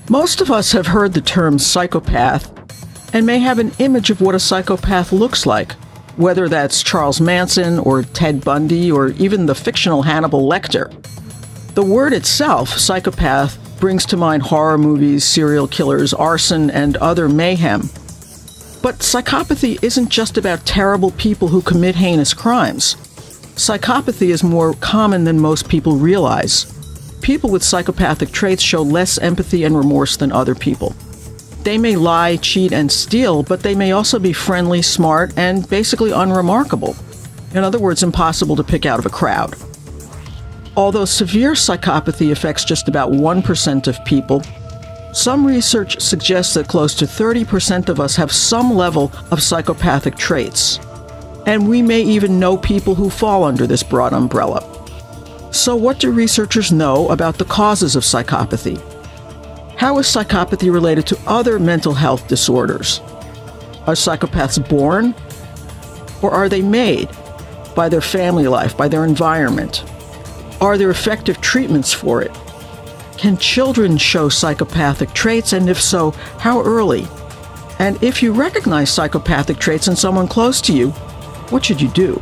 Most of us have heard the term psychopath and may have an image of what a psychopath looks like, whether that's Charles Manson or Ted Bundy or even the fictional Hannibal Lecter. The word itself, psychopath, brings to mind horror movies, serial killers, arson, and other mayhem. But psychopathy isn't just about terrible people who commit heinous crimes. Psychopathy is more common than most people realize. People with psychopathic traits show less empathy and remorse than other people. They may lie, cheat, and steal, but they may also be friendly, smart, and basically unremarkable. In other words, impossible to pick out of a crowd. Although severe psychopathy affects just about 1% of people, some research suggests that close to 30% of us have some level of psychopathic traits. And we may even know people who fall under this broad umbrella. So what do researchers know about the causes of psychopathy? How is psychopathy related to other mental health disorders? Are psychopaths born? Or are they made by their family life, by their environment? Are there effective treatments for it? Can children show psychopathic traits, and if so, how early? And if you recognize psychopathic traits in someone close to you, what should you do?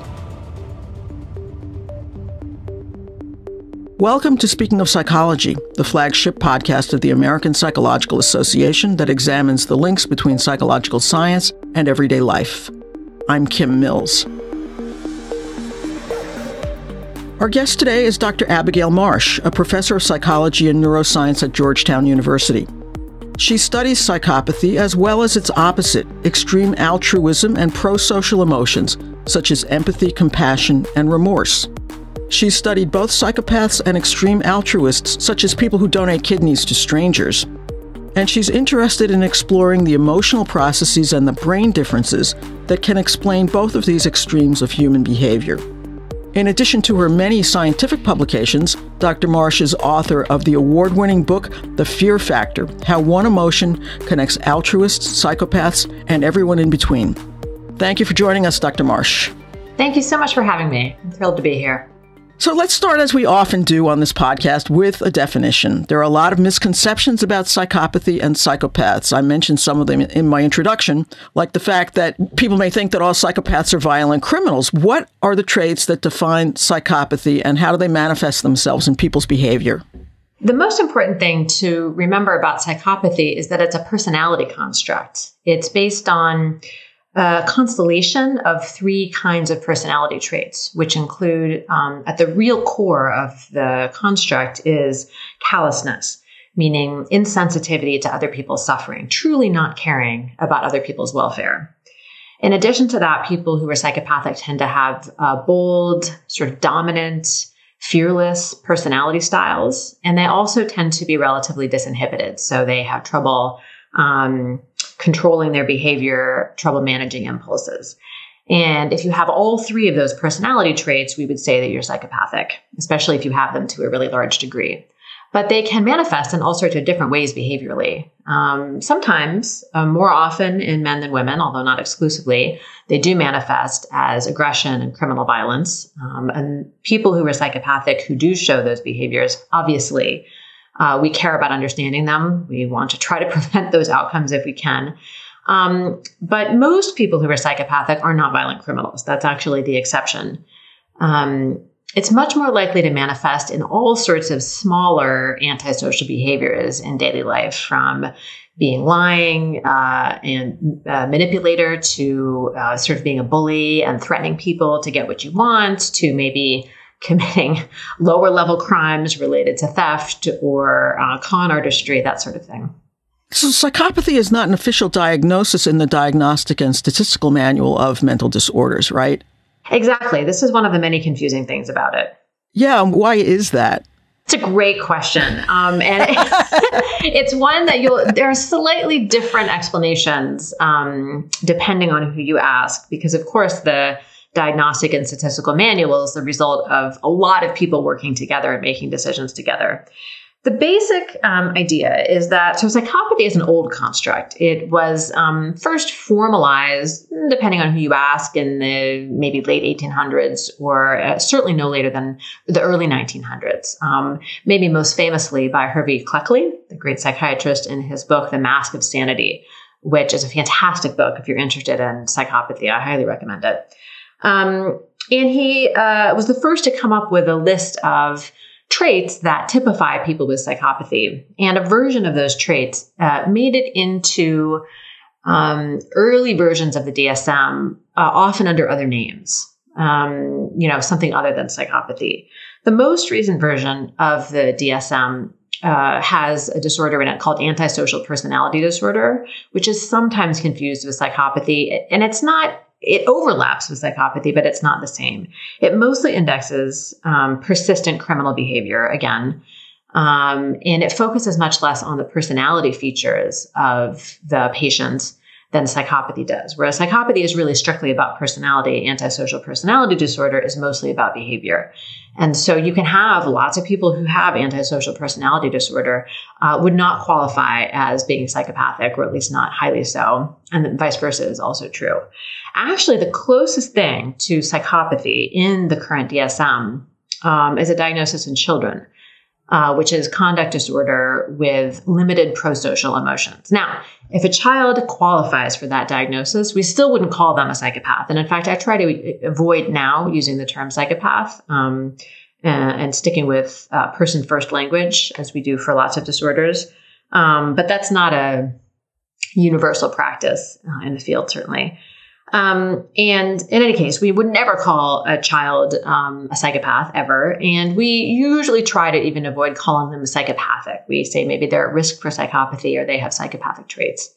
Welcome to Speaking of Psychology, the flagship podcast of the American Psychological Association that examines the links between psychological science and everyday life. I'm Kim Mills. Our guest today is Dr. Abigail Marsh, a professor of psychology and neuroscience at Georgetown University. She studies psychopathy as well as its opposite, extreme altruism and pro-social emotions, such as empathy, compassion, and remorse. She's studied both psychopaths and extreme altruists, such as people who donate kidneys to strangers. And she's interested in exploring the emotional processes and the brain differences that can explain both of these extremes of human behavior. In addition to her many scientific publications, Dr. Marsh is author of the award-winning book, The Fear Factor: How One Emotion Connects Altruists, Psychopaths, and Everyone in Between. Thank you for joining us, Dr. Marsh. Thank you so much for having me. I'm thrilled to be here. So let's start, as we often do on this podcast, with a definition. There are a lot of misconceptions about psychopathy and psychopaths. I mentioned some of them in my introduction, like the fact that people may think that all psychopaths are violent criminals. What are the traits that define psychopathy, and how do they manifest themselves in people's behavior? The most important thing to remember about psychopathy is that it's a personality construct. It's based on a constellation of three kinds of personality traits, which include, at the real core of the construct is callousness, meaning insensitivity to other people's suffering, truly not caring about other people's welfare. In addition to that, people who are psychopathic tend to have bold, sort of dominant, fearless personality styles, and they also tend to be relatively disinhibited. So they have trouble controlling their behavior, trouble managing impulses. And if you have all three of those personality traits, we would say that you're psychopathic, especially if you have them to a really large degree. But they can manifest in all sorts of different ways behaviorally. Sometimes, more often in men than women, although not exclusively, they do manifest as aggression and criminal violence. And people who are psychopathic who do show those behaviors, obviously, we care about understanding them. We want to try to prevent those outcomes if we can. But most people who are psychopathic are not violent criminals. That's actually the exception. It's much more likely to manifest in all sorts of smaller antisocial behaviors in daily life, from being lying and manipulator to sort of being a bully and threatening people to get what you want, to maybe committing lower level crimes related to theft or con artistry, that sort of thing. So psychopathy is not an official diagnosis in the Diagnostic and Statistical Manual of Mental Disorders, right? Exactly. This is one of the many confusing things about it. Yeah. Why is that? It's a great question. And it's one that there are slightly different explanations depending on who you ask, because of course the Diagnostic and Statistical Manual is the result of a lot of people working together and making decisions together. The basic idea is that, so psychopathy is an old construct. It was first formalized, depending on who you ask, in the maybe late 1800s, or certainly no later than the early 1900s. Maybe most famously by Hervey Cleckley, the great psychiatrist, in his book, The Mask of Sanity, which is a fantastic book if you're interested in psychopathy. I highly recommend it. And he was the first to come up with a list of traits that typify people with psychopathy. And a version of those traits made it into early versions of the DSM, often under other names, something other than psychopathy. The most recent version of the DSM has a disorder in it called antisocial personality disorder, which is sometimes confused with psychopathy. And it overlaps with psychopathy, but it's not the same. It mostly indexes persistent criminal behavior, again, and it focuses much less on the personality features of the patient than psychopathy does. Whereas psychopathy is really strictly about personality, antisocial personality disorder is mostly about behavior. And so you can have lots of people who have antisocial personality disorder would not qualify as being psychopathic, or at least not highly so. And then vice versa is also true. Actually, the closest thing to psychopathy in the current DSM is a diagnosis in children, which is conduct disorder with limited prosocial emotions. Now, if a child qualifies for that diagnosis, we still wouldn't call them a psychopath. And in fact, I try to avoid now using the term psychopath and sticking with person-first language, as we do for lots of disorders. But that's not a universal practice in the field, certainly. And in any case, we would never call a child a psychopath ever. And we usually try to even avoid calling them psychopathic. We say maybe they're at risk for psychopathy or they have psychopathic traits.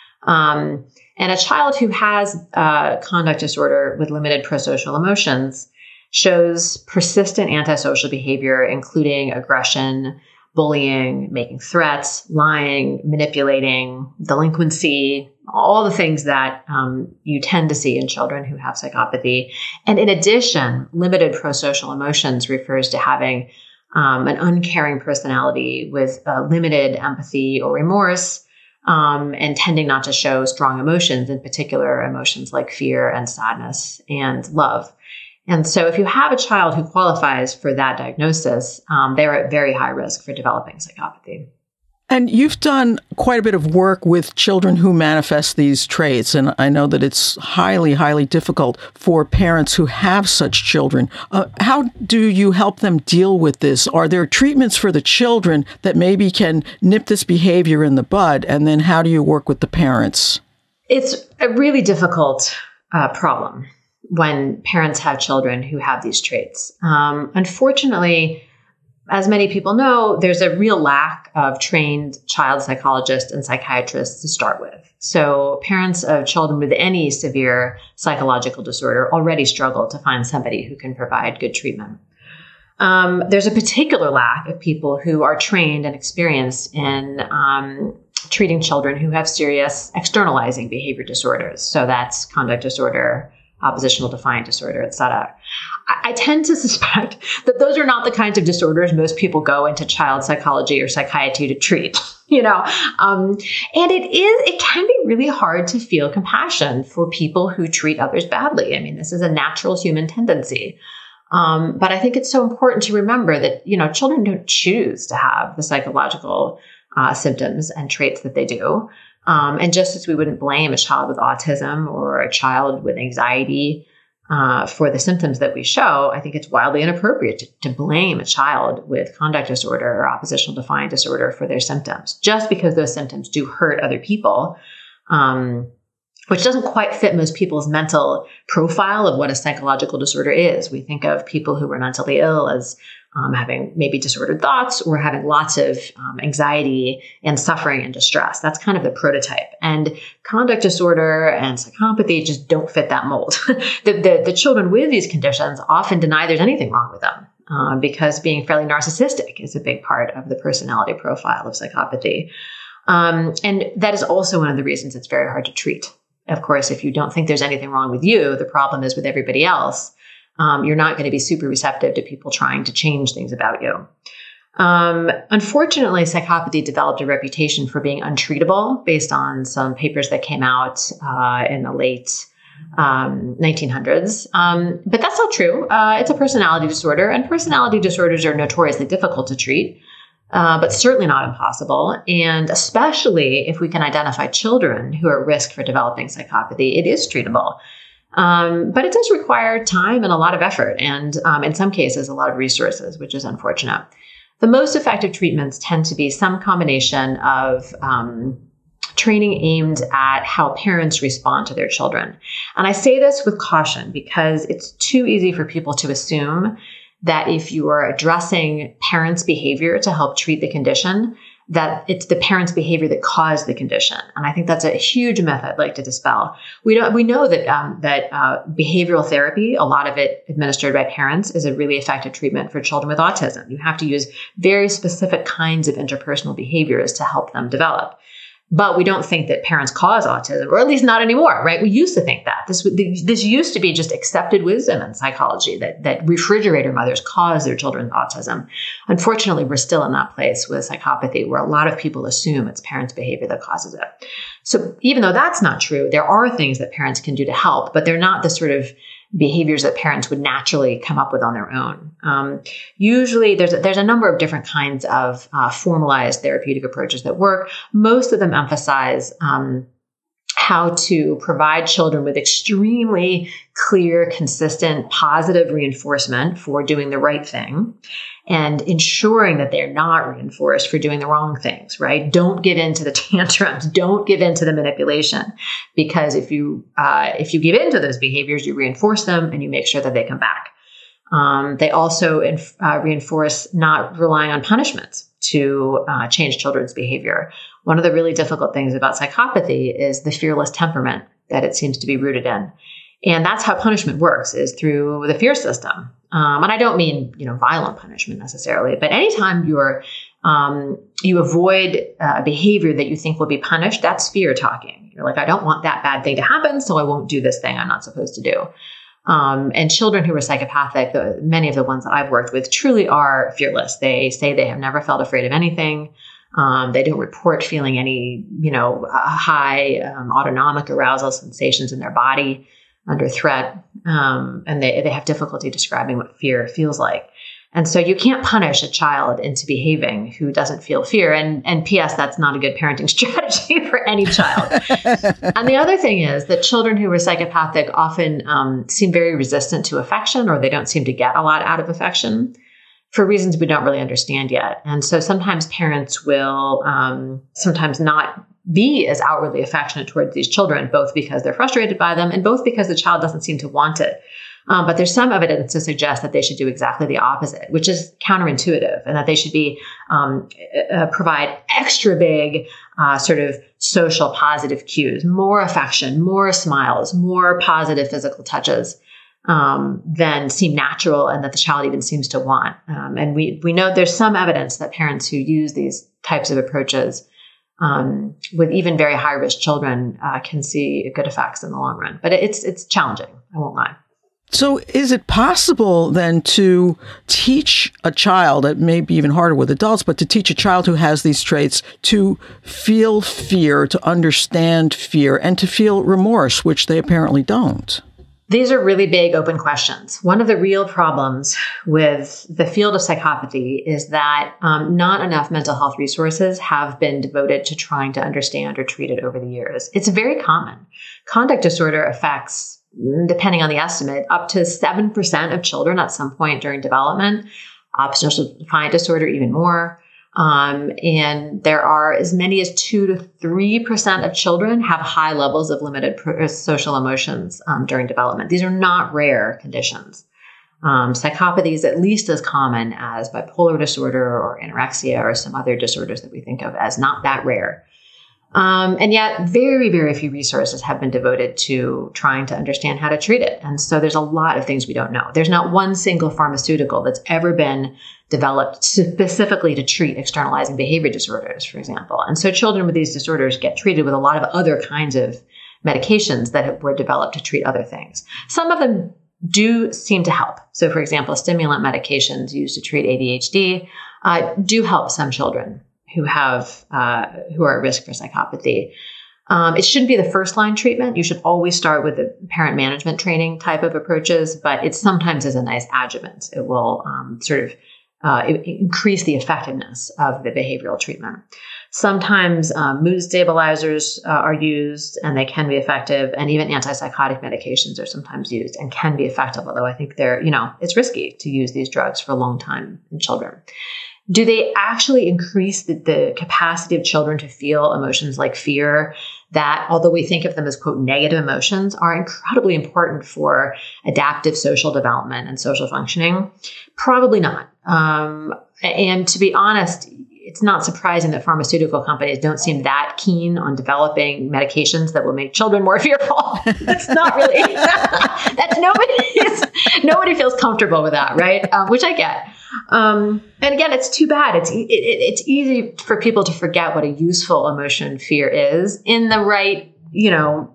And a child who has conduct disorder with limited prosocial emotions shows persistent antisocial behavior, including aggression, bullying, making threats, lying, manipulating, delinquency, all the things that you tend to see in children who have psychopathy. And in addition, limited prosocial emotions refers to having an uncaring personality with limited empathy or remorse, and tending not to show strong emotions, in particular emotions like fear and sadness and love. And so if you have a child who qualifies for that diagnosis, they're at very high risk for developing psychopathy. And you've done quite a bit of work with children who manifest these traits, and I know that it's highly, highly difficult for parents who have such children. How do you help them deal with this? Are there treatments for the children that maybe can nip this behavior in the bud, and then how do you work with the parents? It's a really difficult problem when parents have children who have these traits. Unfortunately, as many people know, there's a real lack of trained child psychologists and psychiatrists to start with. So parents of children with any severe psychological disorder already struggle to find somebody who can provide good treatment. There's a particular lack of people who are trained and experienced in treating children who have serious externalizing behavior disorders. So that's conduct disorder, oppositional defiant disorder, et cetera. I tend to suspect that those are not the kinds of disorders most people go into child psychology or psychiatry to treat, and it can be really hard to feel compassion for people who treat others badly. I mean, this is a natural human tendency. But I think it's so important to remember that, children don't choose to have the psychological symptoms and traits that they do. And just as we wouldn't blame a child with autism or a child with anxiety for the symptoms that we show, I think it's wildly inappropriate to blame a child with conduct disorder or oppositional defiant disorder for their symptoms, just because those symptoms do hurt other people, which doesn't quite fit most people's mental profile of what a psychological disorder is. We think of people who are mentally ill as having maybe disordered thoughts or having lots of anxiety and suffering and distress. That's kind of the prototype. And conduct disorder and psychopathy just don't fit that mold. The children with these conditions often deny there's anything wrong with them because being fairly narcissistic is a big part of the personality profile of psychopathy. And that is also one of the reasons it's very hard to treat. Of course, if you don't think there's anything wrong with you, the problem is with everybody else. You're not going to be super receptive to people trying to change things about you. Unfortunately, psychopathy developed a reputation for being untreatable based on some papers that came out in the late 1900s. But that's not true. It's a personality disorder, and personality disorders are notoriously difficult to treat, but certainly not impossible. And especially if we can identify children who are at risk for developing psychopathy, it is treatable. But it does require time and a lot of effort, and in some cases, a lot of resources, which is unfortunate. The most effective treatments tend to be some combination of training aimed at how parents respond to their children. And I say this with caution because it's too easy for people to assume that if you are addressing parents' behavior to help treat the condition, that it's the parents' behavior that caused the condition. And I think that's a huge myth I'd like to dispel. We know that behavioral therapy, a lot of it administered by parents, is a really effective treatment for children with autism. You have to use very specific kinds of interpersonal behaviors to help them develop. But we don't think that parents cause autism, or at least not anymore, right? We used to think that. This used to be just accepted wisdom in psychology, that refrigerator mothers cause their children autism. Unfortunately, we're still in that place with psychopathy, where a lot of people assume it's parents' behavior that causes it. So even though that's not true, there are things that parents can do to help, but they're not the sort of behaviors that parents would naturally come up with on their own. Usually there's a number of different kinds of formalized therapeutic approaches that work. Most of them emphasize how to provide children with extremely clear, consistent, positive reinforcement for doing the right thing, and ensuring that they're not reinforced for doing the wrong things, right? Don't give in to the tantrums. Don't give in to the manipulation, because if you give in to those behaviors, you reinforce them and you make sure that they come back. They also reinforce not relying on punishments to change children's behavior. One of the really difficult things about psychopathy is the fearless temperament that it seems to be rooted in. And that's how punishment works, is through the fear system. And I don't mean, violent punishment necessarily, but anytime you avoid a behavior that you think will be punished, that's fear talking. You're like, I don't want that bad thing to happen, so I won't do this thing I'm not supposed to do. And children who are psychopathic, many of the ones that I've worked with, truly are fearless. They say they have never felt afraid of anything. They don't report feeling any, high autonomic arousal sensations in their body under threat. And they have difficulty describing what fear feels like. And so you can't punish a child into behaving who doesn't feel fear. And P.S., that's not a good parenting strategy for any child. And the other thing is that children who are psychopathic often seem very resistant to affection, or they don't seem to get a lot out of affection for reasons we don't really understand yet. And so sometimes parents will sometimes not be as outwardly affectionate towards these children, both because they're frustrated by them and both because the child doesn't seem to want it. But there's some evidence to suggest that they should do exactly the opposite, which is counterintuitive, and that they should be provide extra big sort of social positive cues, more affection, more smiles, more positive physical touches than seem natural and that the child even seems to want. And we know there's some evidence that parents who use these types of approaches with even very high risk children can see good effects in the long run. But it's challenging, I won't lie. So is it possible then to teach a child, it may be even harder with adults, but to teach a child who has these traits to feel fear, to understand fear, and to feel remorse, which they apparently don't? These are really big open questions. One of the real problems with the field of psychopathy is that not enough mental health resources have been devoted to trying to understand or treat it over the years. It's very common. Conduct disorder affects, depending on the estimate, up to 7% of children at some point during development. Oppositional defiant disorder, even more. And there are as many as 2 to 3% of children have high levels of limited social emotions during development. These are not rare conditions. Psychopathy is at least as common as bipolar disorder or anorexia or some other disorders that we think of as not that rare. And yet very, very few resources have been devoted to trying to understand how to treat it. And so there's a lot of things we don't know. There's not one single pharmaceutical that's ever been developed specifically to treat externalizing behavior disorders, for example. And so children with these disorders get treated with a lot of other kinds of medications that were developed to treat other things. Some of them do seem to help. So, for example, stimulant medications used to treat ADHD do help some children who are at risk for psychopathy. It shouldn't be the first line treatment. You should always start with the parent management training type of approaches, but it sometimes is a nice adjuvant. It will increase the effectiveness of the behavioral treatment. Sometimes mood stabilizers are used and they can be effective, and even antipsychotic medications are sometimes used and can be effective, although I think it's risky to use these drugs for a long time in children. Do they actually increase the capacity of children to feel emotions like fear that, although we think of them as, quote, negative emotions, are incredibly important for adaptive social development and social functioning? Probably not. And to be honest, it's not surprising that pharmaceutical companies don't seem that keen on developing medications that will make children more fearful. That's not really, nobody feels comfortable with that, right? Which I get. And again, it's too bad. It's easy for people to forget what a useful emotion fear is in the right, to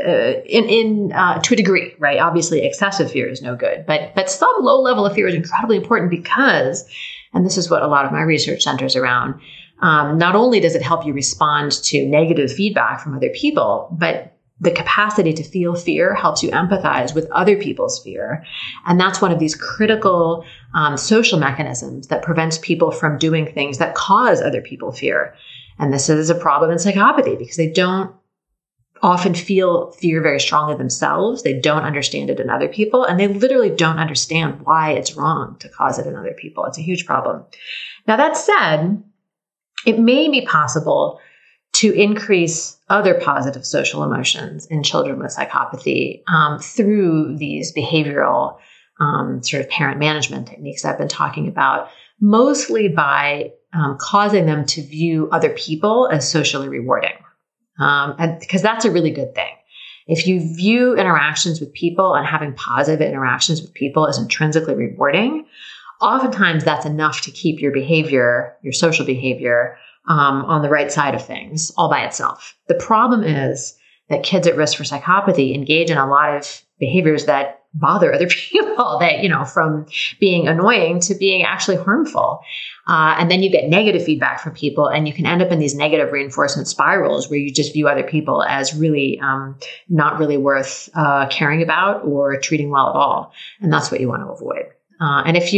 a degree, right? Obviously, excessive fear is no good, but some low level of fear is incredibly important because, and this is what a lot of my research centers around, not only does it help you respond to negative feedback from other people, but the capacity to feel fear helps you empathize with other people's fear. And that's one of these critical social mechanisms that prevents people from doing things that cause other people fear. And this is a problem in psychopathy because they don't often feel fear very strongly themselves. They don't understand it in other people, and they literally don't understand why it's wrong to cause it in other people. It's a huge problem. Now, that said, it may be possible to increase other positive social emotions in children with psychopathy through these behavioral sort of parent management techniques I've been talking about, mostly by causing them to view other people as socially rewarding. And because that's a really good thing. If you view interactions with people and having positive interactions with people as intrinsically rewarding, oftentimes that's enough to keep your behavior, your social behavior, on the right side of things all by itself. The problem is that kids at risk for psychopathy engage in a lot of behaviors that bother other people, that, from being annoying to being actually harmful. And then you get negative feedback from people, and you can end up in these negative reinforcement spirals where you just view other people as really not really worth caring about or treating well at all. And that's what you want to avoid. And if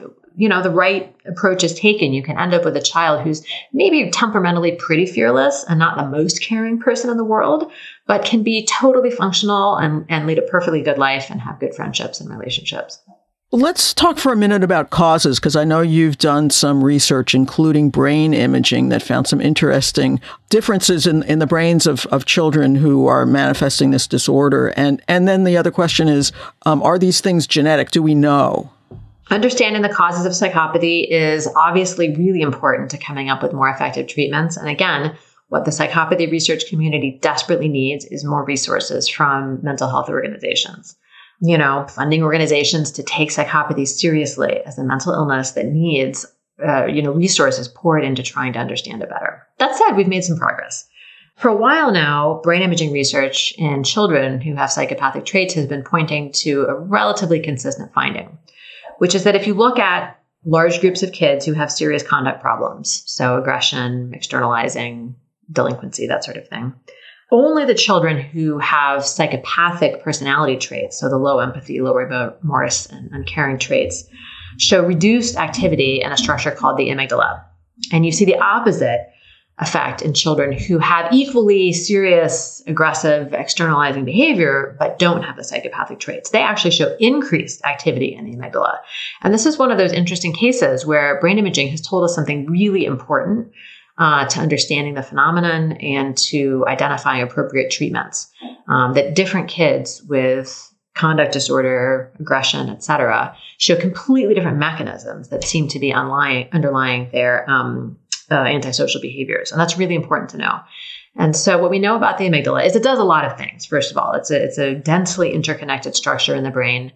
the right approach is taken, you can end up with a child who's maybe temperamentally pretty fearless and not the most caring person in the world, but can be totally functional and lead a perfectly good life and have good friendships and relationships. Let's talk for a minute about causes, because I know you've done some research, including brain imaging, that found some interesting differences in the brains of children who are manifesting this disorder. And then the other question is, are these things genetic? Do we know? Understanding the causes of psychopathy is obviously really important to coming up with more effective treatments. And again, what the psychopathy research community desperately needs is more resources from mental health organizations. Funding organizations to take psychopathy seriously as a mental illness that needs, resources poured into trying to understand it better. That said, we've made some progress. For a while now, brain imaging research in children who have psychopathic traits has been pointing to a relatively consistent finding, which is that if you look at large groups of kids who have serious conduct problems, so aggression, externalizing, delinquency, that sort of thing, only the children who have psychopathic personality traits, so the low empathy, low remorse, and uncaring traits, show reduced activity in a structure called the amygdala. And you see the opposite effect in children who have equally serious, aggressive, externalizing behavior, but don't have the psychopathic traits. They actually show increased activity in the amygdala. And this is one of those interesting cases where brain imaging has told us something really important to understanding the phenomenon and to identifying appropriate treatments. That different kids with conduct disorder, aggression, et cetera, show completely different mechanisms that seem to be underlying their antisocial behaviors. And that's really important to know. And so what we know about the amygdala is it does a lot of things. First of all, it's a densely interconnected structure in the brain.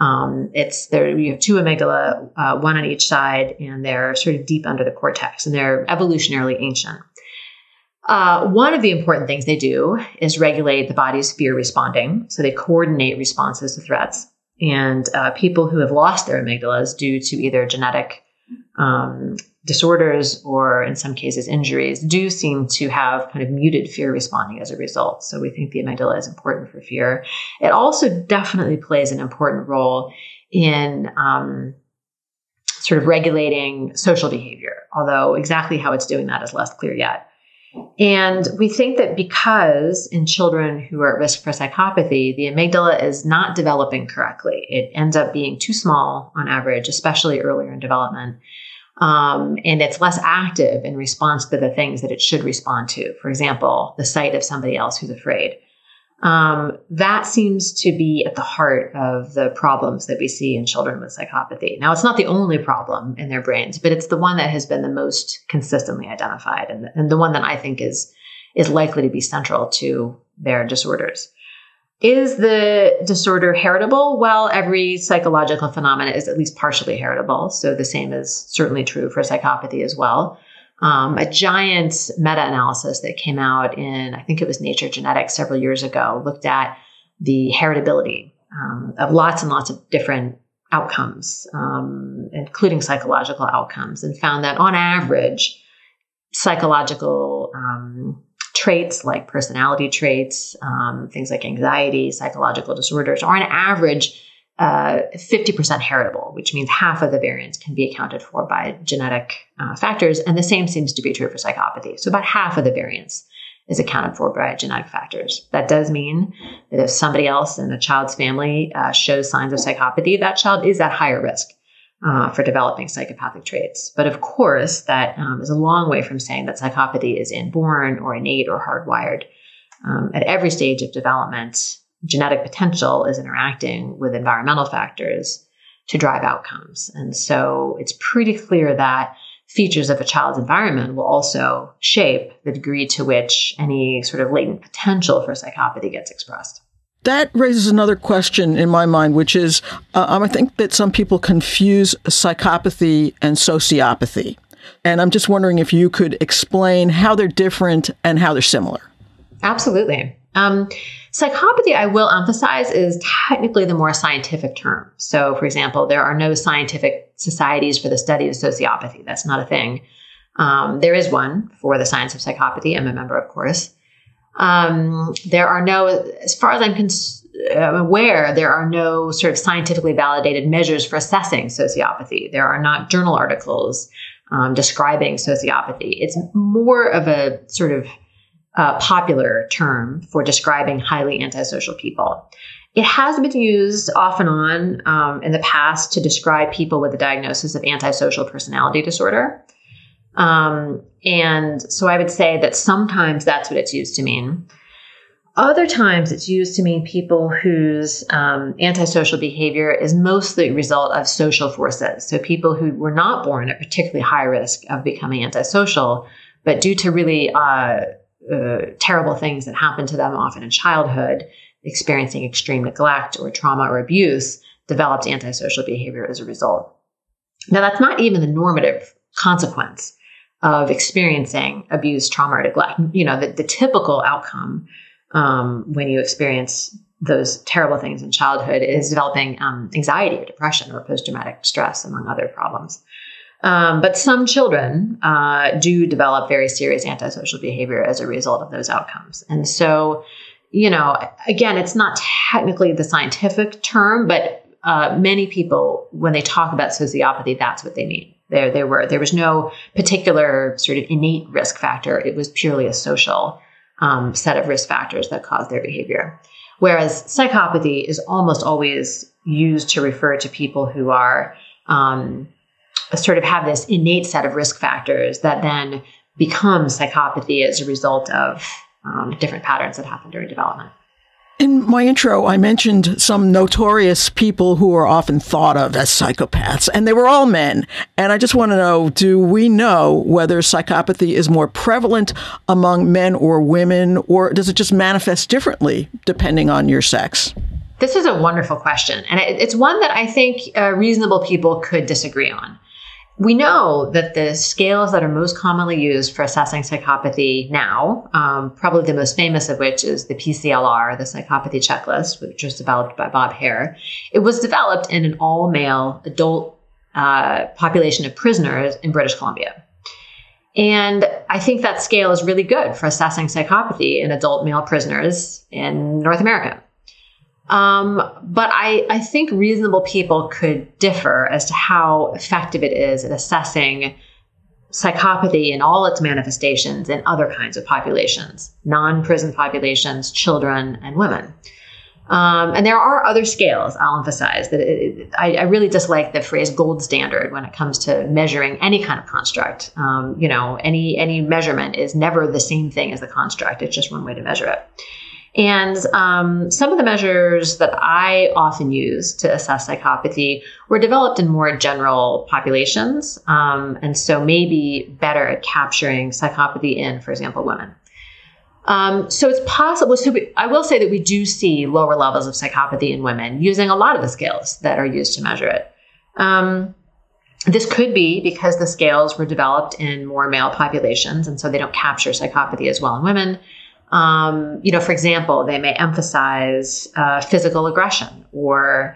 You have two amygdala, one on each side, and they're sort of deep under the cortex, and they're evolutionarily ancient. One of the important things they do is regulate the body's fear responding. So they coordinate responses to threats. And people who have lost their amygdalas due to either genetic disorders or in some cases injuries do seem to have kind of muted fear responding as a result. So we think the amygdala is important for fear. It also definitely plays an important role in sort of regulating social behavior, although exactly how it's doing that is less clear yet. And we think that because in children who are at risk for psychopathy, the amygdala is not developing correctly. It ends up being too small on average, especially earlier in development. And it's less active in response to the things that it should respond to. For example, the sight of somebody else who's afraid. That seems to be at the heart of the problems that we see in children with psychopathy. Now, it's not the only problem in their brains, but it's the one that has been the most consistently identified and the one that I think is likely to be central to their disorders. Is the disorder heritable? Well, every psychological phenomenon is at least partially heritable. So the same is certainly true for psychopathy as well. A giant meta-analysis that came out in, I think it was Nature Genetics several years ago, looked at the heritability of lots and lots of different outcomes, including psychological outcomes, and found that on average, psychological traits like personality traits, things like anxiety, psychological disorders are on average 50% heritable, which means half of the variants can be accounted for by genetic factors. And the same seems to be true for psychopathy. So about half of the variance is accounted for by genetic factors. That does mean that if somebody else in a child's family shows signs of psychopathy, that child is at higher risk for developing psychopathic traits. But of course, that is a long way from saying that psychopathy is inborn or innate or hardwired. At every stage of development, genetic potential is interacting with environmental factors to drive outcomes. And so it's pretty clear that features of a child's environment will also shape the degree to which any sort of latent potential for psychopathy gets expressed. That raises another question in my mind, which is, I think that some people confuse psychopathy and sociopathy. And I'm just wondering if you could explain how they're different and how they're similar. Absolutely. Psychopathy, I will emphasize, is technically the more scientific term. So, for example, there are no scientific societies for the study of sociopathy. That's not a thing. There is one for the science of psychopathy. I'm a member, of course. There are no, as far as I'm aware, there are no sort of scientifically validated measures for assessing sociopathy. There are not journal articles describing sociopathy. It's more of a sort of popular term for describing highly antisocial people. It has been used off and on in the past to describe people with a diagnosis of antisocial personality disorder. And so I would say that sometimes that's what it's used to mean. Other times it's used to mean people whose antisocial behavior is mostly a result of social forces. So people who were not born at particularly high risk of becoming antisocial, but due to really terrible things that happen to them often in childhood, experiencing extreme neglect or trauma or abuse, developed antisocial behavior as a result. Now, that's not even the normative consequence of experiencing abuse, trauma, or neglect. You know, the typical outcome when you experience those terrible things in childhood is developing anxiety or depression or post-traumatic stress, among other problems. But some children do develop very serious antisocial behavior as a result of those outcomes. And so, you know, again, it's not technically the scientific term, but many people, when they talk about sociopathy, that's what they mean. There was no particular sort of innate risk factor. It was purely a social set of risk factors that caused their behavior. Whereas psychopathy is almost always used to refer to people who are sort of have this innate set of risk factors that then become psychopathy as a result of different patterns that happen during development. In my intro, I mentioned some notorious people who are often thought of as psychopaths, and they were all men. And I just want to know, do we know whether psychopathy is more prevalent among men or women, or does it just manifest differently depending on your sex? This is a wonderful question. And it's one that I think reasonable people could disagree on. We know that the scales that are most commonly used for assessing psychopathy now, probably the most famous of which is the PCLR, the psychopathy checklist, which was developed by Bob Hare. It was developed in an all-male adult population of prisoners in British Columbia. And I think that scale is really good for assessing psychopathy in adult male prisoners in North America. But I think reasonable people could differ as to how effective it is at assessing psychopathy in all its manifestations in other kinds of populations, non-prison populations, children, and women. And there are other scales, I'll emphasize, that I really dislike the phrase gold standard when it comes to measuring any kind of construct. Any measurement is never the same thing as the construct. It's just one way to measure it. And some of the measures that I often use to assess psychopathy were developed in more general populations, and so maybe better at capturing psychopathy in, for example, women. So it's possible. I will say that we do see lower levels of psychopathy in women using a lot of the scales that are used to measure it. This could be because the scales were developed in more male populations, and so they don't capture psychopathy as well in women. For example, they may emphasize physical aggression or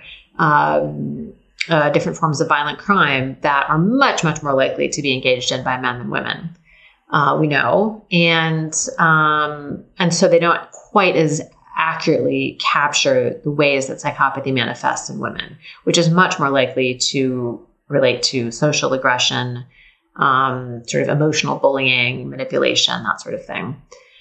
different forms of violent crime that are much, much more likely to be engaged in by men than women. We know, and so they don't quite as accurately capture the ways that psychopathy manifests in women, which is much more likely to relate to social aggression, sort of emotional bullying, manipulation, that sort of thing.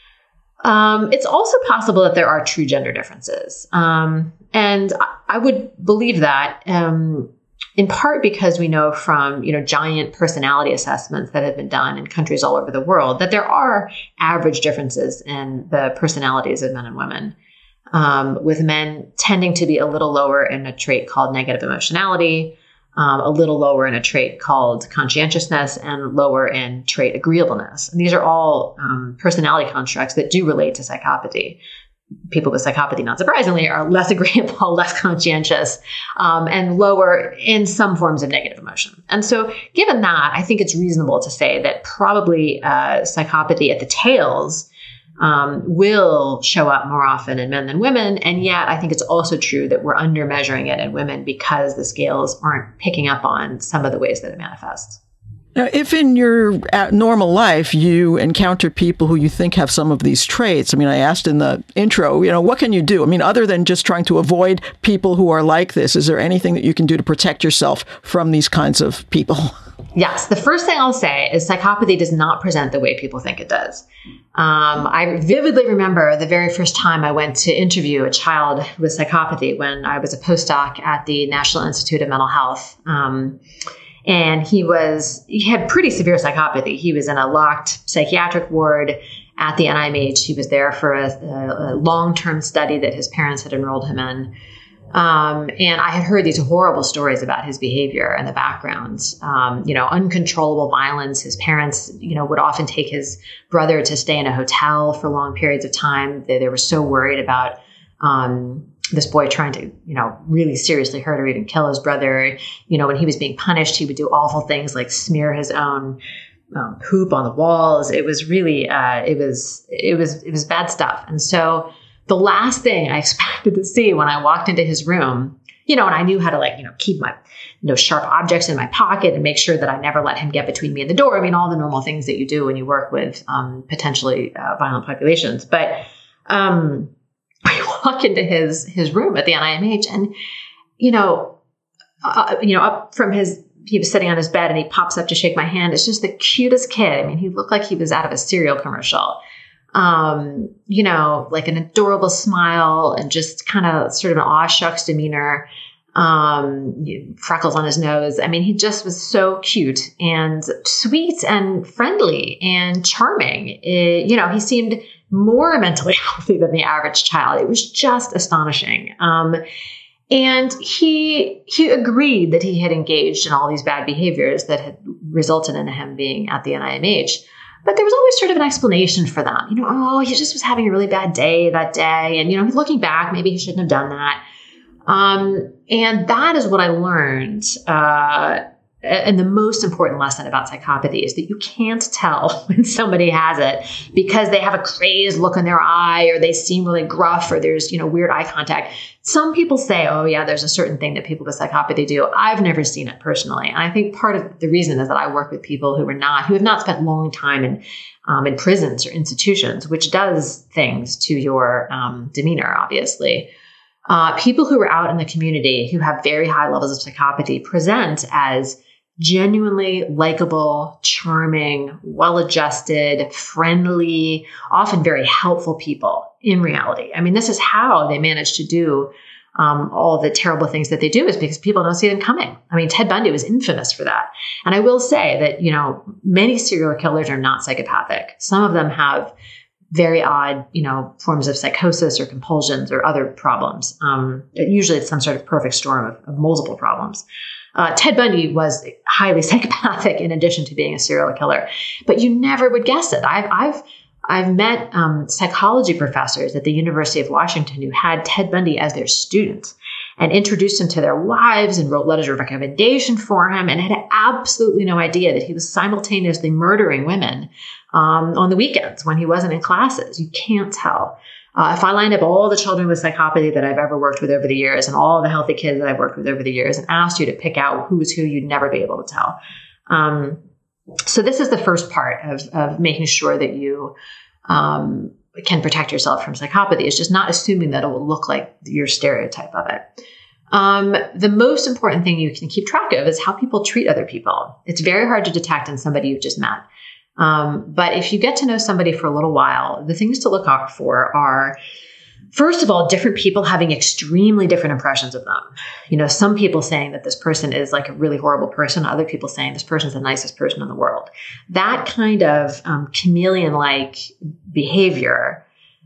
It's also possible that there are true gender differences. And I would believe that, in part because we know from, giant personality assessments that have been done in countries all over the world, that there are average differences in the personalities of men and women, with men tending to be a little lower in a trait called negative emotionality, a little lower in a trait called conscientiousness, and lower in trait agreeableness. And these are all personality constructs that do relate to psychopathy. People with psychopathy, not surprisingly, are less agreeable, less conscientious, and lower in some forms of negative emotion. And so given that, I think it's reasonable to say that probably psychopathy at the tails will show up more often in men than women. And yet I think it's also true that we're under measuring it in women because the scales aren't picking up on some of the ways that it manifests. Now, if in your normal life you encounter people who you think have some of these traits, I asked in the intro, what can you do? Other than just trying to avoid people who are like this, is there anything that you can do to protect yourself from these kinds of people? Yes. The first thing I'll say is psychopathy does not present the way people think it does. I vividly remember the very first time I went to interview a child with psychopathy when I was a postdoc at the National Institute of Mental Health. And he had pretty severe psychopathy. He was in a locked psychiatric ward at the NIMH. He was there for a long-term study that his parents had enrolled him in. And I had heard these horrible stories about his behavior and the backgrounds, uncontrollable violence. His parents, would often take his brother to stay in a hotel for long periods of time. They were so worried about, this boy trying to, really seriously hurt or even kill his brother. When he was being punished, he would do awful things like smear his own poop on the walls. It was really, it was bad stuff. And so the last thing I expected to see when I walked into his room, and I knew how to keep my, sharp objects in my pocket and make sure that I never let him get between me and the door. All the normal things that you do when you work with potentially violent populations. But I walk into his room at the NIMH and, up from he was sitting on his bed and he pops up to shake my hand. It's just the cutest kid. He looked like he was out of a cereal commercial. Like an adorable smile and just kind of sort of an aw shucks demeanor, freckles on his nose. He just was so cute and sweet and friendly and charming. He seemed more mentally healthy than the average child. It was just astonishing. And he agreed that he had engaged in all these bad behaviors that had resulted in him being at the NIMH. But there was always sort of an explanation for them. He just was having a really bad day that day. And, looking back, maybe he shouldn't have done that. And that is what I learned and the most important lesson about psychopathy is that you can't tell when somebody has it because they have a crazed look in their eye, or they seem really gruff, or there's, weird eye contact. Some people say, oh yeah, there's a certain thing that people with psychopathy do. I've never seen it personally. And I think part of the reason is that I work with people who have not spent long time in prisons or institutions, which does things to your demeanor, obviously. People who are out in the community who have very high levels of psychopathy present as genuinely likable, charming, well-adjusted, friendly, often very helpful people in reality. I mean, this is how they manage to do all the terrible things that they do, is because people don't see them coming. I mean, Ted Bundy was infamous for that. And I will say that, many serial killers are not psychopathic. Some of them have very odd, forms of psychosis or compulsions or other problems. Usually it's some sort of perfect storm of multiple problems. Ted Bundy was highly psychopathic in addition to being a serial killer, but you never would guess it. I've met psychology professors at the University of Washington who had Ted Bundy as their student and introduced him to their wives and wrote letters of recommendation for him, and had absolutely no idea that he was simultaneously murdering women on the weekends when he wasn't in classes. You can't tell. If I lined up all the children with psychopathy that I've ever worked with over the years and all the healthy kids that I've worked with over the years and asked you to pick out who's who, you'd never be able to tell. So this is the first part of making sure that you can protect yourself from psychopathy, is just not assuming that it will look like your stereotype of it. The most important thing you can keep track of is how people treat other people. It's very hard to detect in somebody you've just met. But if you get to know somebody for a little while, the things to look out for are, first of all, different people having extremely different impressions of them. Some people saying that this person is like a really horrible person, other people saying this person's the nicest person in the world. That kind of chameleon-like behavior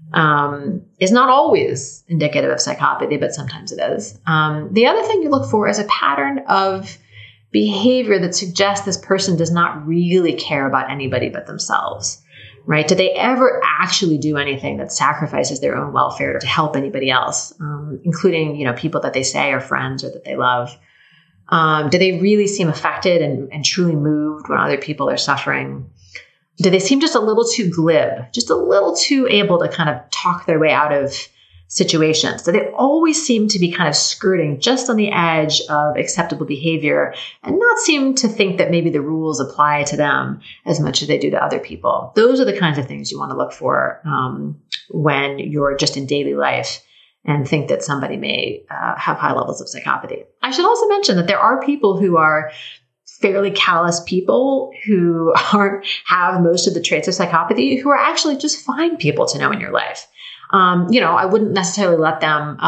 is not always indicative of psychopathy, but sometimes it is. The other thing you look for is a pattern of behavior that suggests this person does not really care about anybody but themselves, right? Do they ever actually do anything that sacrifices their own welfare to help anybody else, including, people that they say are friends or that they love? Do they really seem affected and truly moved when other people are suffering? Do they seem just a little too glib, just a little too able to kind of talk their way out of situations? So they always seem to be kind of skirting just on the edge of acceptable behavior and not seem to think that maybe the rules apply to them as much as they do to other people. Those are the kinds of things you want to look for when you're just in daily life and think that somebody may have high levels of psychopathy. I should also mention that there are people who are fairly callous people who have most of the traits of psychopathy, who are actually just fine people to know in your life. I wouldn't necessarily let them,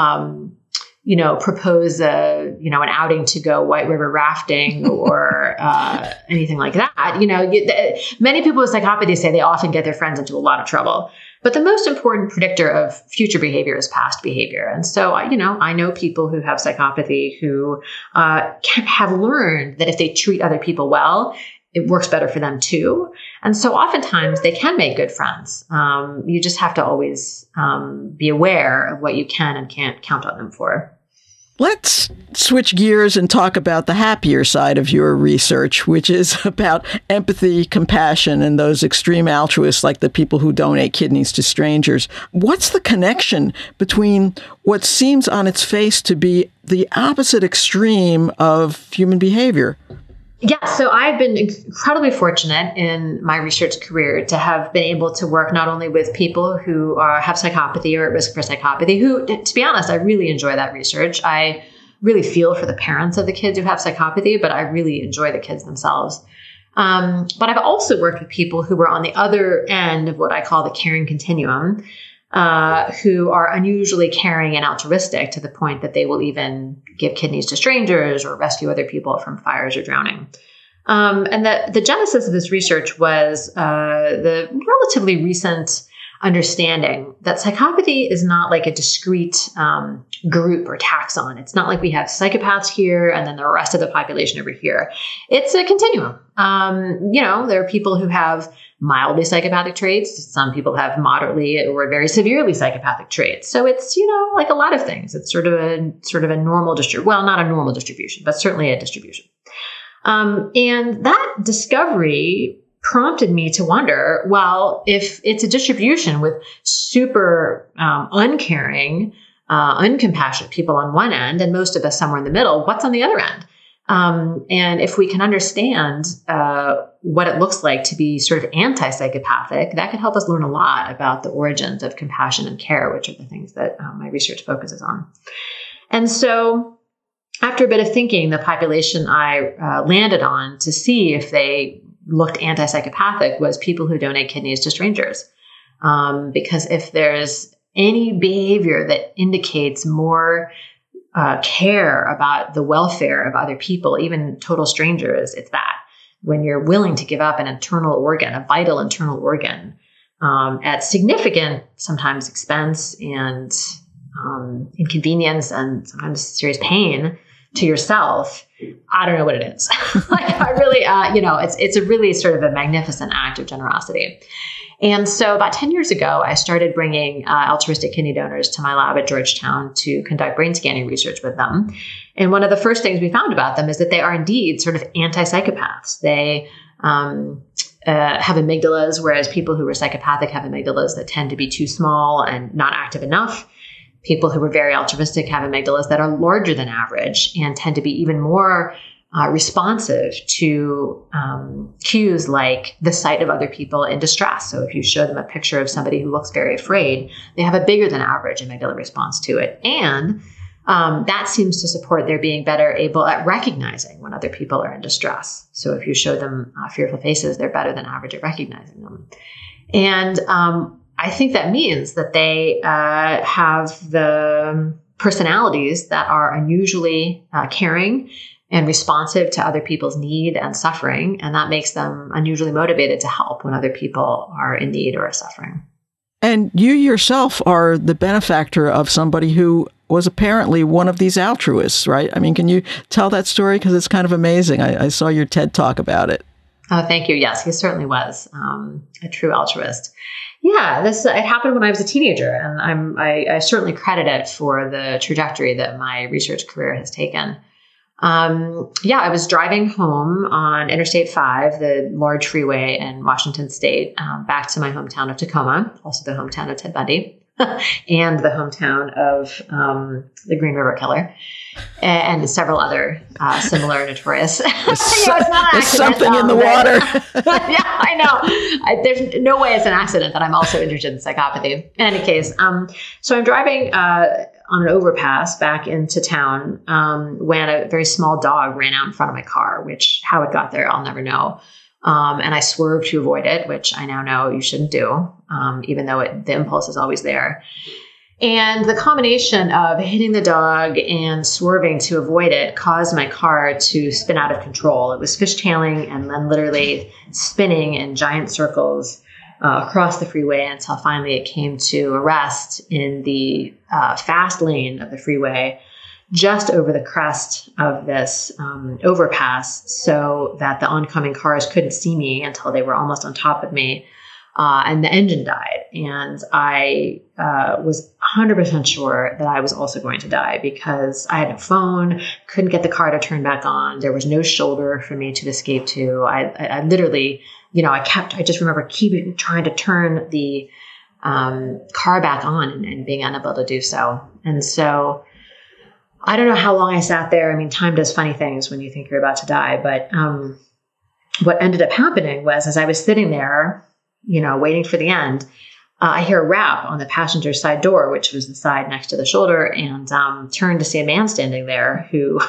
propose an outing to go White River rafting or anything like that. Many people with psychopathy say they often get their friends into a lot of trouble. But the most important predictor of future behavior is past behavior. And so, I know people who have psychopathy who have learned that if they treat other people well, it works better for them too. And so oftentimes they can make good friends. You just have to always be aware of what you can and can't count on them for. Let's switch gears and talk about the happier side of your research, which is about empathy, compassion, and those extreme altruists like the people who donate kidneys to strangers. What's the connection between what seems on its face to be the opposite extreme of human behavior? Yeah, so I've been incredibly fortunate in my research career to have been able to work not only with people who have psychopathy or at risk for psychopathy, who, to be honest, I really enjoy that research. I really feel for the parents of the kids who have psychopathy, but I really enjoy the kids themselves. But I've also worked with people who were on the other end of what I call the caring continuum, who are unusually caring and altruistic to the point that they will even give kidneys to strangers or rescue other people from fires or drowning. And the genesis of this research was the relatively recent understanding that psychopathy is not like a discrete group or taxon. It's not like we have psychopaths here and then the rest of the population over here. It's a continuum. There are people who have mildly psychopathic traits. Some people have moderately or very severely psychopathic traits. So it's, like a lot of things. It's sort of a normal distribution. Well, not a normal distribution, but certainly a distribution. And that discovery prompted me to wonder, well, if it's a distribution with super uncaring, uncompassionate people on one end, and most of us somewhere in the middle, what's on the other end? And if we can understand what it looks like to be sort of anti-psychopathic, that could help us learn a lot about the origins of compassion and care, which are the things that my research focuses on. And so after a bit of thinking, the population I landed on to see if they looked anti-psychopathic was people who donate kidneys to strangers. Because if there's any behavior that indicates more care about the welfare of other people, even total strangers, it's that. When you're willing to give up an internal organ, a vital internal organ, at significant, sometimes expense and inconvenience and sometimes serious pain to yourself, I don't know what it is. I really, it's a really sort of a magnificent act of generosity. And so about 10 years ago, I started bringing altruistic kidney donors to my lab at Georgetown to conduct brain scanning research with them. And one of the first things we found about them is that they are indeed sort of anti-psychopaths. They have amygdalas, whereas people who are psychopathic have amygdalas that tend to be too small and not active enough. People who are very altruistic have amygdalas that are larger than average and tend to be even more responsive to cues like the sight of other people in distress. So if you show them a picture of somebody who looks very afraid, they have a bigger than average amygdala response to it. And that seems to support their being better able at recognizing when other people are in distress. So if you show them fearful faces, they're better than average at recognizing them. And I think that means that they have the personalities that are unusually caring and responsive to other people's need and suffering. And that makes them unusually motivated to help when other people are in need or are suffering. And you yourself are the benefactor of somebody who was apparently one of these altruists, right? I mean, can you tell that story? Because it's kind of amazing. I saw your TED talk about it. Oh, thank you. Yes, he certainly was a true altruist. Yeah, it happened when I was a teenager, and I certainly credit it for the trajectory that my research career has taken. I was driving home on Interstate 5, the large freeway in Washington State, back to my hometown of Tacoma, also the hometown of Ted Bundy, and the hometown of the Green River Killer, and several other similar notorious. There's something in the water. Yeah, I know. There's no way it's an accident that I'm also interested in psychopathy. In any case, so I'm driving on an overpass back into town when a very small dog ran out in front of my car, which how it got there, I'll never know. And I swerved to avoid it, which I now know you shouldn't do, even though the impulse is always there. And the combination of hitting the dog and swerving to avoid it caused my car to spin out of control. It was fishtailing and then literally spinning in giant circles across the freeway until finally it came to a rest in the fast lane of the freeway, just over the crest of this overpass, so that the oncoming cars couldn't see me until they were almost on top of me. And the engine died. And I was 100% sure that I was also going to die because I had no phone, couldn't get the car to turn back on. There was no shoulder for me to escape to. I literally, I just remember keeping trying to turn the car back on and being unable to do so. And so I don't know how long I sat there. I mean, time does funny things when you think you're about to die. But what ended up happening was, as I was sitting there, waiting for the end, I hear a rap on the passenger side door, which was the side next to the shoulder, and turned to see a man standing there who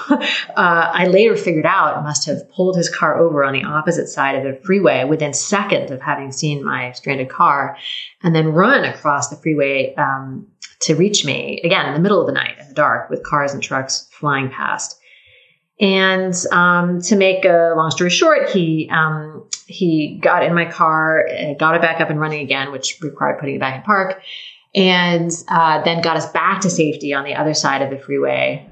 I later figured out must have pulled his car over on the opposite side of the freeway within seconds of having seen my stranded car, and then run across the freeway to reach me, again, in the middle of the night, in the dark, with cars and trucks flying past. And to make a long story short, he got in my car, got it back up and running again, which required putting it back in park, and then got us back to safety on the other side of the freeway,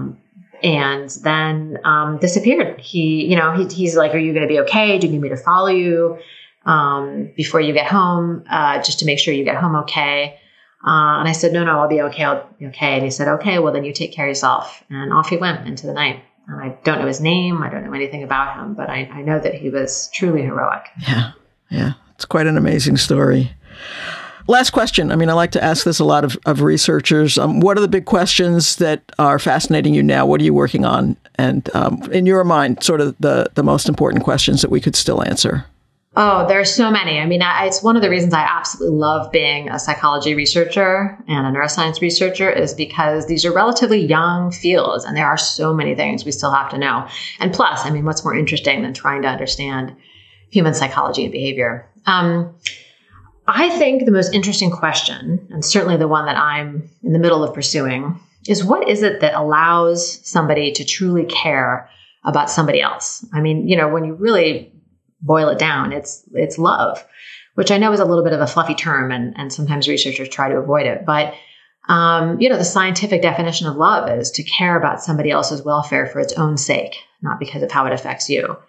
and then disappeared. He's like, "Are you going to be okay? Do you need me to follow you before you get home, just to make sure you get home okay?" And I said, no, I'll be okay. I'll be okay. And he said, "Okay, well then you take care of yourself." And off he went into the night. And I don't know his name. I don't know anything about him, but I know that he was truly heroic. Yeah. It's quite an amazing story. Last question. I mean, I like to ask this a lot of researchers. What are the big questions that are fascinating you now? What are you working on? And in your mind, sort of the most important questions that we could still answer? Oh, there are so many. I mean, it's one of the reasons I absolutely love being a psychology researcher and a neuroscience researcher is because these are relatively young fields and there are so many things we still have to know. And plus, I mean, what's more interesting than trying to understand human psychology and behavior? I think the most interesting question, and certainly the one that I'm in the middle of pursuing, is what is it that allows somebody to truly care about somebody else? I mean, when you really boil it down, it's love, which I know is a little bit of a fluffy term, and sometimes researchers try to avoid it. But, the scientific definition of love is to care about somebody else's welfare for its own sake, not because of how it affects you.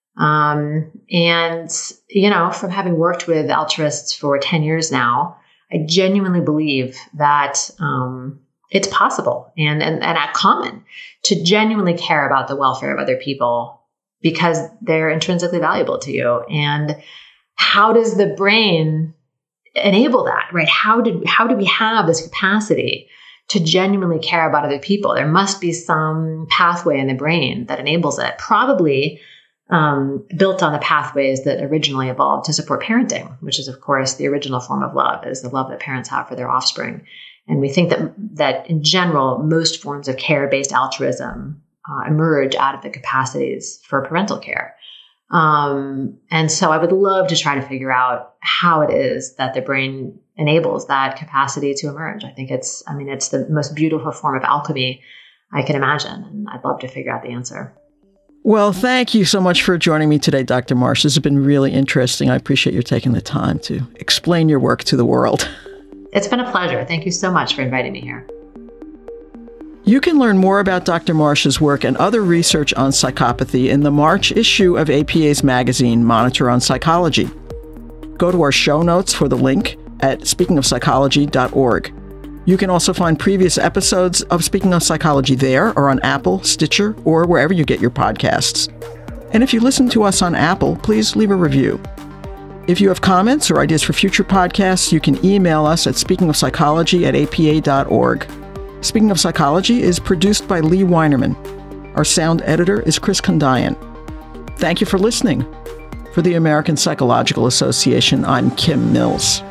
From having worked with altruists for 10 years now, I genuinely believe that it's possible and common to genuinely care about the welfare of other people because they're intrinsically valuable to you. And how does the brain enable that, right? How do we have this capacity to genuinely care about other people? There must be some pathway in the brain that enables it, probably built on the pathways that originally evolved to support parenting, which is, of course, the original form of love, is the love that parents have for their offspring. And we think that in general, most forms of care-based altruism emerge out of the capacities for parental care. And so I would love to try to figure out how it is that the brain enables that capacity to emerge. I think it's the most beautiful form of alchemy I can imagine. And I'd love to figure out the answer. Well, thank you so much for joining me today, Dr. Marsh. This has been really interesting. I appreciate you taking the time to explain your work to the world. It's been a pleasure. Thank you so much for inviting me here. You can learn more about Dr. Marsh's work and other research on psychopathy in the March issue of APA's magazine, Monitor on Psychology. Go to our show notes for the link at speakingofpsychology.org. You can also find previous episodes of Speaking of Psychology there or on Apple, Stitcher, or wherever you get your podcasts. And if you listen to us on Apple, please leave a review. If you have comments or ideas for future podcasts, you can email us at speakingofpsychology@apa.org. Speaking of Psychology is produced by Lee Weinerman. Our sound editor is Chris Kondayan. Thank you for listening. For the American Psychological Association, I'm Kim Mills.